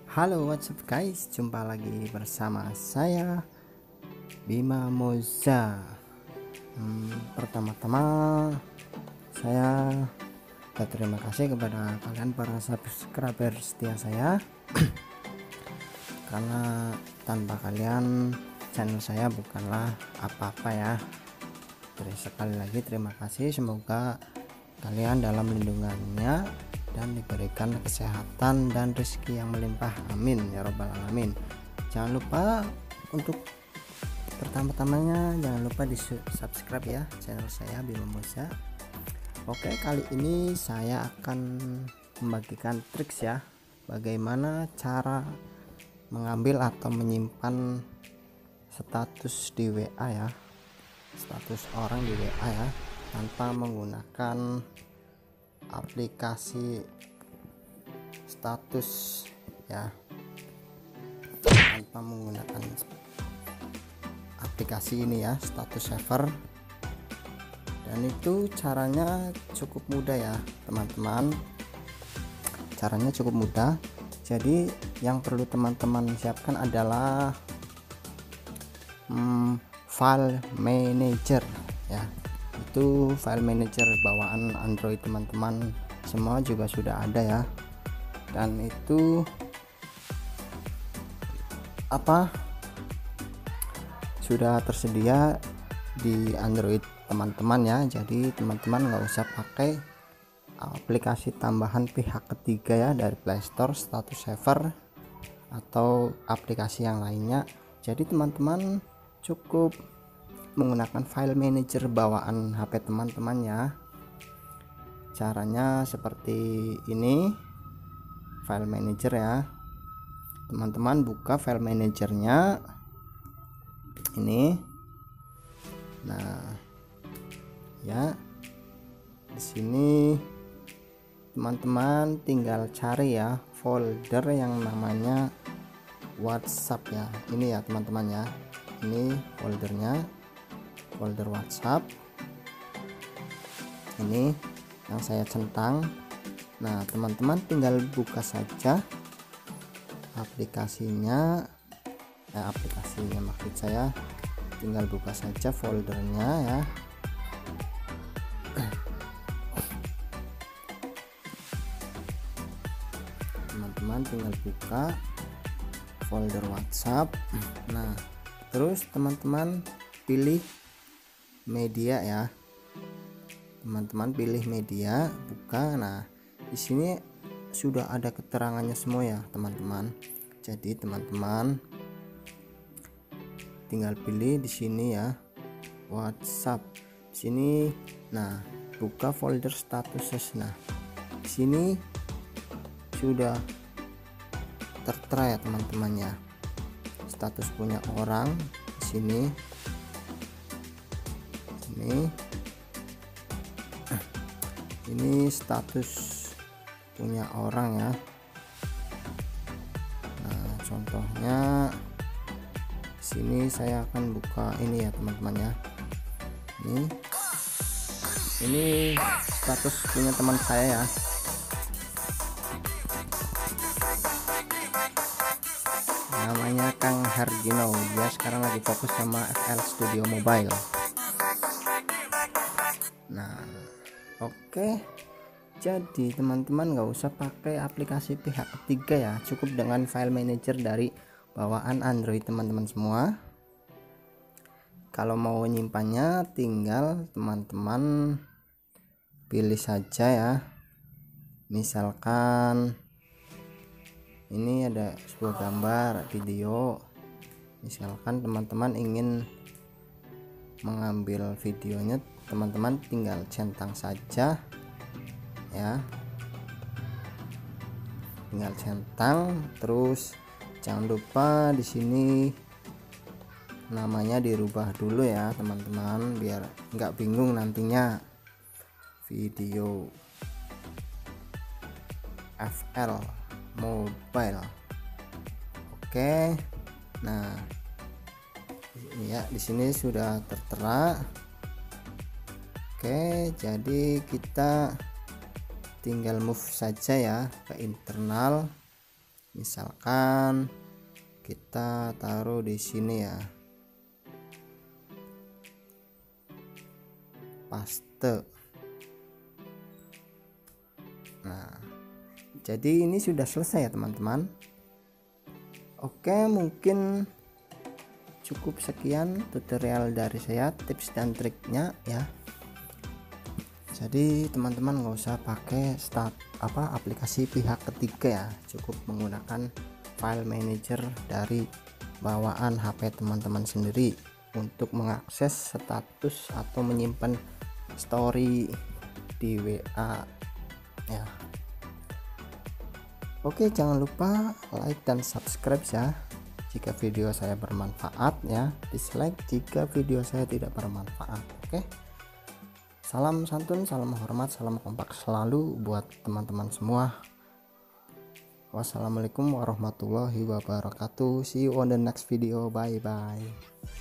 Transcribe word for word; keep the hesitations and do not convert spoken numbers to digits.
Halo, what's up guys? Jumpa lagi bersama saya Bima Moza. Hmm, pertama-tama saya berterima kasih kepada kalian para subscriber setia saya karena tanpa kalian channel saya bukanlah apa-apa ya. Jadi sekali lagi terima kasih, semoga kalian dalam lindungannya dan diberikan kesehatan dan rezeki yang melimpah, amin ya robbal alamin. Jangan lupa untuk pertama-tamanya jangan lupa di subscribe ya channel saya Bima Moza. Oke, kali ini saya akan membagikan triks ya, bagaimana cara mengambil atau menyimpan status di W A ya, status orang di W A ya, tanpa menggunakan aplikasi status ya, tanpa menggunakan aplikasi ini ya, status saver. Dan itu caranya cukup mudah ya teman-teman, caranya cukup mudah. Jadi yang perlu teman-teman siapkan adalah hmm, file manager ya. Itu file manager bawaan Android teman-teman semua juga sudah ada ya, dan itu apa sudah tersedia di Android teman-teman ya. Jadi teman-teman nggak usah pakai aplikasi tambahan pihak ketiga ya dari Play Store, status saver atau aplikasi yang lainnya. Jadi teman-teman cukup menggunakan file manager bawaan H P teman-teman ya. Caranya seperti ini, file manager ya. Teman-teman buka file manajernya ini. Nah, ya. Di sini teman-teman tinggal cari ya folder yang namanya WhatsApp ya. Ini ya teman-teman ya. Ini foldernya, folder WhatsApp ini yang saya centang. Nah teman-teman tinggal buka saja aplikasinya, eh, aplikasinya maksud saya, tinggal buka saja foldernya ya. Teman-teman tinggal buka folder WhatsApp. Nah terus teman-teman pilih media ya, teman-teman pilih media, buka. Nah di sini sudah ada keterangannya semua ya teman-teman. Jadi teman-teman tinggal pilih di sini ya WhatsApp di sini. Nah buka folder status. Nah di sini sudah tertera ya teman-teman ya, status punya orang di sini. Ini ini status punya orang ya. Nah contohnya sini saya akan buka ini ya teman-teman ya. Ini ini status punya teman saya ya. Namanya Kang Hargino, dia sekarang lagi fokus sama F L Studio Mobile. Nah oke, jadi teman-teman nggak usah pakai aplikasi pihak ketiga ya, cukup dengan file manager dari bawaan Android teman-teman semua. Kalau mau menyimpannya tinggal teman-teman pilih saja ya, misalkan ini ada sebuah gambar, video. Misalkan teman-teman ingin mengambil videonya, teman-teman tinggal centang saja ya, tinggal centang. Terus jangan lupa di sini namanya dirubah dulu ya teman-teman, biar nggak bingung nantinya. Video F L Mobile. Oke, nah ini ya di sini sudah tertera. Oke, jadi kita tinggal move saja ya ke internal. Misalkan kita taruh di sini ya, paste. Nah, jadi ini sudah selesai ya teman-teman. Oke, mungkin cukup sekian tutorial dari saya, tips dan triknya ya. Jadi teman-teman nggak usah pakai start apa aplikasi pihak ketiga ya, cukup menggunakan file manager dari bawaan H P teman-teman sendiri untuk mengakses status atau menyimpan story di W A ya. Oke, jangan lupa like dan subscribe ya jika video saya bermanfaat ya, dislike jika video saya tidak bermanfaat. Oke, salam santun, salam hormat, salam kompak selalu buat teman-teman semua. Wassalamualaikum warahmatullahi wabarakatuh. See you on the next video. Bye bye.